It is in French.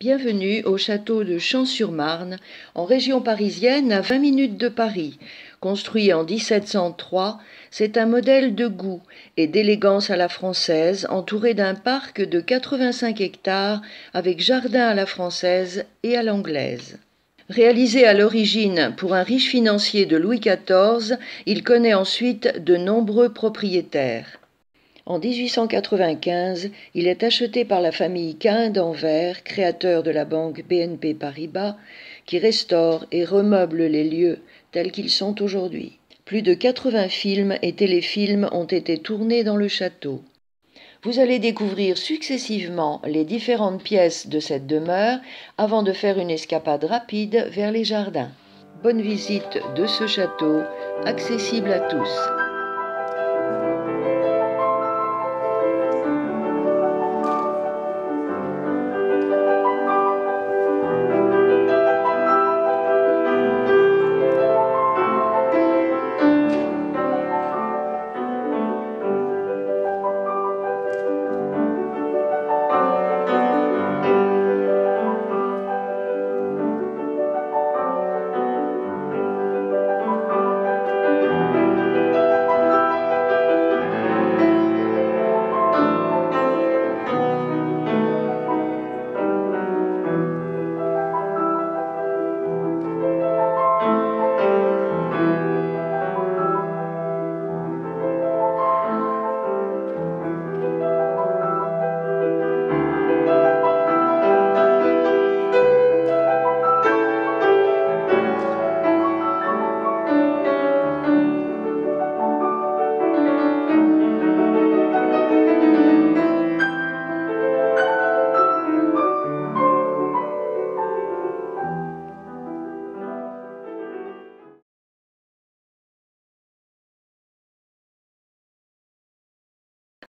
Bienvenue au château de Champs-sur-Marne, en région parisienne à 20 minutes de Paris. Construit en 1703, c'est un modèle de goût et d'élégance à la française, entouré d'un parc de 85 hectares avec jardin à la française et à l'anglaise. Réalisé à l'origine pour un riche financier de Louis XIV, il connaît ensuite de nombreux propriétaires. En 1895, il est acheté par la famille Cain d'Anvers, créateur de la banque BNP Paribas, qui restaure et remeuble les lieux tels qu'ils sont aujourd'hui. Plus de 80 films et téléfilms ont été tournés dans le château. Vous allez découvrir successivement les différentes pièces de cette demeure avant de faire une escapade rapide vers les jardins. Bonne visite de ce château, accessible à tous.